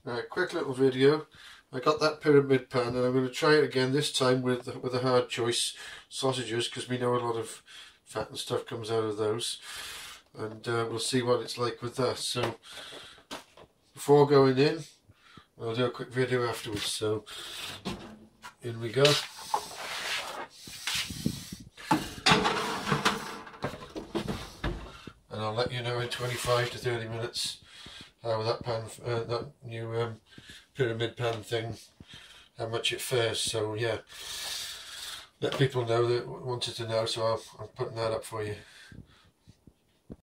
Quick little video. I got that pyramid pan and I'm going to try it again, this time with a hard choice sausages, because we know a lot of fat and stuff comes out of those, and we'll see what it's like with that. So before going in, I'll do a quick video afterwards. So in we go. And I'll let you know in 25 to 30 minutes how that pan, that new pyramid pan thing, how much it fares. So yeah, let people know that wanted to know, so I'm putting that up for you.